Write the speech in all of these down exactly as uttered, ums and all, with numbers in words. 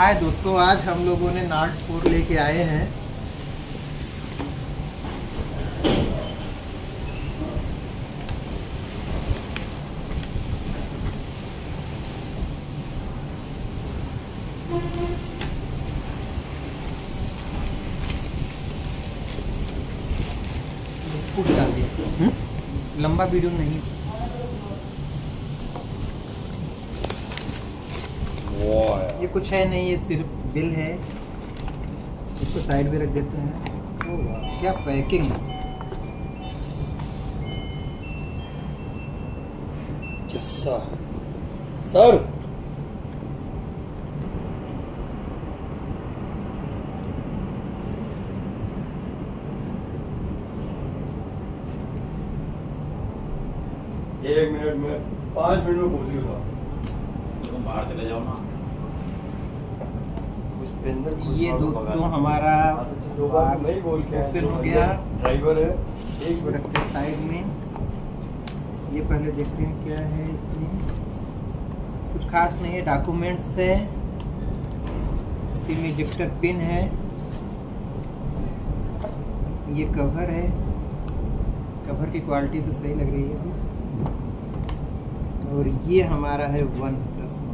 हाय दोस्तों, आज हम लोगों ने नाट फोर लेके आए हैं। कुछ डाल दिया, लंबा वीडियो नहीं। ये कुछ है नहीं, ये सिर्फ बिल है। इसको साइड में रख देते हैं। ओह क्या पैकिंग है। सर एक मिनट में पाँच मिनट में पहुंच गया। तुम बाहर चले जाओ ना। ये दोस्तों हमारा नहीं बोल के ओपन हो गया। ड्राइवर है, एक रखते हैं साइड में। ये पहले देखते हैं क्या है इसमें। कुछ खास नहीं है। डॉक्यूमेंट्स है, सिम इजेक्टर पिन है, ये कवर है। कवर की क्वालिटी तो सही लग रही है। और ये हमारा है वन प्लस वन।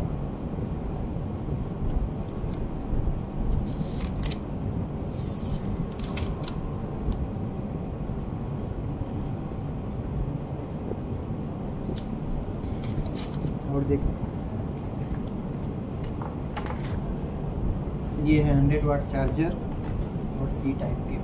और देखो ये है हंड्रेड वाट चार्जर और सी टाइप के।